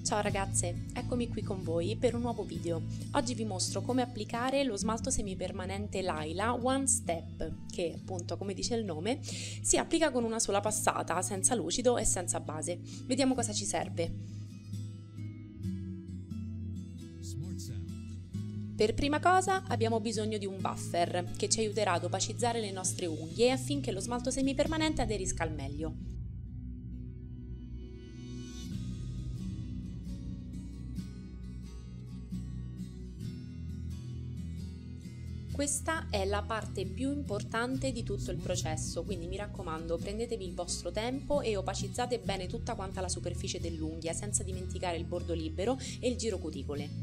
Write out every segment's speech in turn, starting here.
Ciao ragazze, eccomi qui con voi per un nuovo video. Oggi vi mostro come applicare lo smalto semipermanente Laila One Step, che appunto, come dice il nome, si applica con una sola passata, senza lucido e senza base. Vediamo cosa ci serve. Per prima cosa abbiamo bisogno di un buffer che ci aiuterà ad opacizzare le nostre unghie affinché lo smalto semipermanente aderisca al meglio. Questa è la parte più importante di tutto il processo, quindi mi raccomando, prendetevi il vostro tempo e opacizzate bene tutta quanta la superficie dell'unghia, senza dimenticare il bordo libero e il giro cuticole.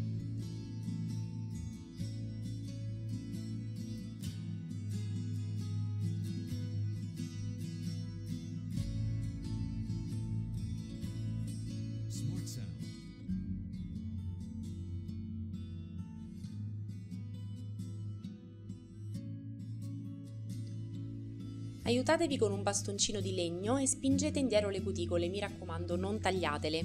Aiutatevi con un bastoncino di legno e spingete indietro le cuticole, mi raccomando, non tagliatele.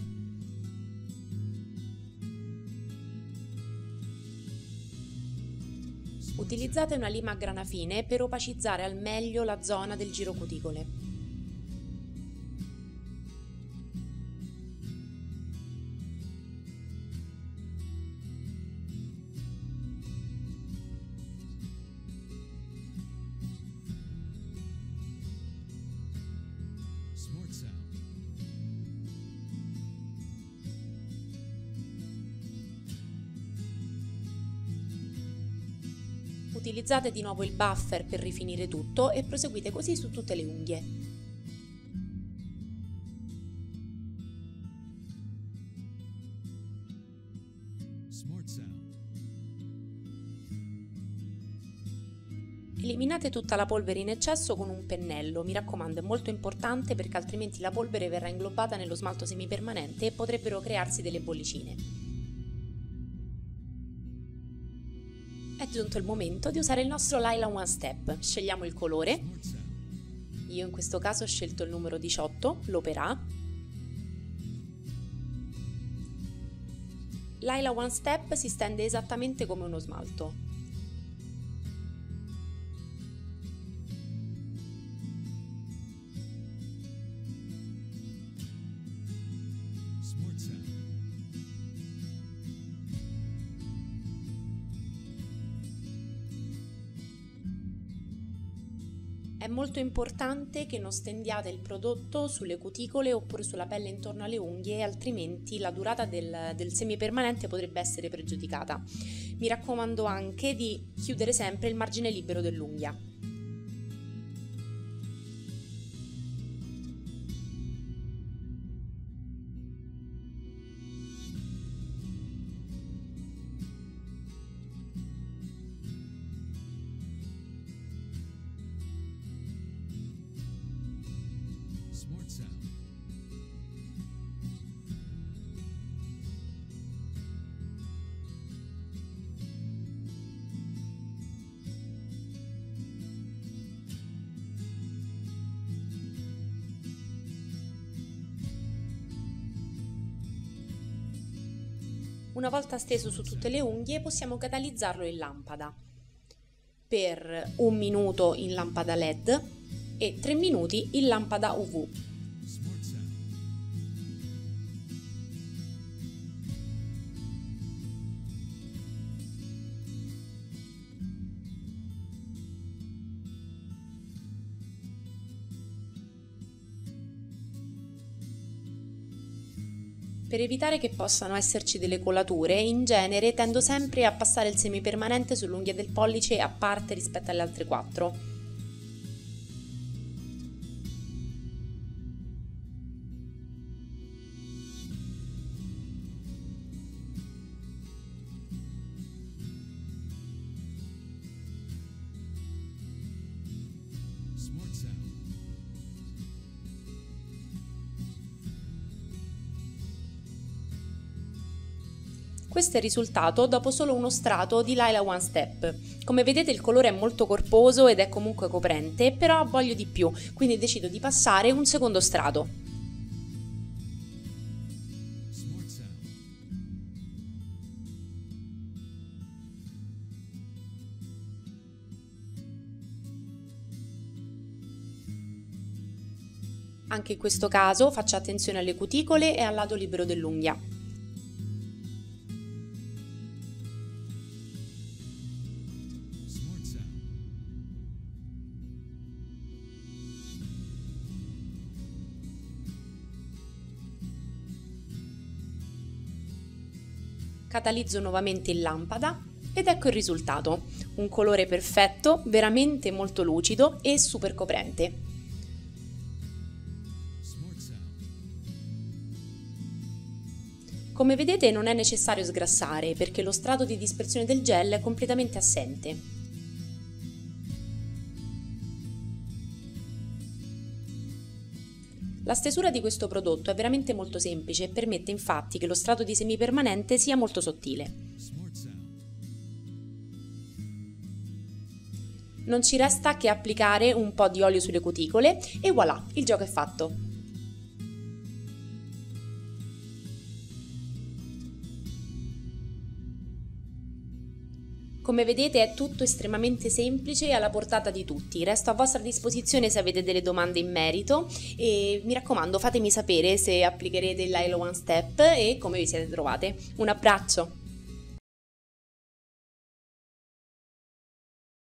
Utilizzate una lima a grana fine per opacizzare al meglio la zona del giro cuticole. Utilizzate di nuovo il buffer per rifinire tutto e proseguite così su tutte le unghie. Eliminate tutta la polvere in eccesso con un pennello, mi raccomando, è molto importante perché altrimenti la polvere verrà inglobata nello smalto semipermanente e potrebbero crearsi delle bollicine. È giunto il momento di usare il nostro Laila One Step. Scegliamo il colore. Io in questo caso ho scelto il numero 18, l'Opera. Laila One Step si stende esattamente come uno smalto. È molto importante che non stendiate il prodotto sulle cuticole oppure sulla pelle intorno alle unghie, altrimenti la durata del semipermanente potrebbe essere pregiudicata. Mi raccomando anche di chiudere sempre il margine libero dell'unghia. Una volta steso su tutte le unghie possiamo catalizzarlo in lampada per 1 minuto in lampada LED e 3 minuti in lampada UV. Per evitare che possano esserci delle colature, in genere tendo sempre a passare il semipermanente sull'unghia del pollice a parte rispetto alle altre 4. Questo è il risultato dopo solo uno strato di Laila One Step. Come vedete il colore è molto corposo ed è comunque coprente, però voglio di più, quindi decido di passare un secondo strato. Anche in questo caso faccia attenzione alle cuticole e al lato libero dell'unghia. Catalizzo nuovamente in lampada ed ecco il risultato, un colore perfetto, veramente molto lucido e super coprente. Come vedete non è necessario sgrassare perché lo strato di dispersione del gel è completamente assente. La stesura di questo prodotto è veramente molto semplice e permette infatti che lo strato di semipermanente sia molto sottile. Non ci resta che applicare un po' di olio sulle cuticole e voilà, il gioco è fatto! Come vedete è tutto estremamente semplice e alla portata di tutti. Resto a vostra disposizione se avete delle domande in merito e mi raccomando fatemi sapere se applicherete il Lilo One Step e come vi siete trovate. Un abbraccio!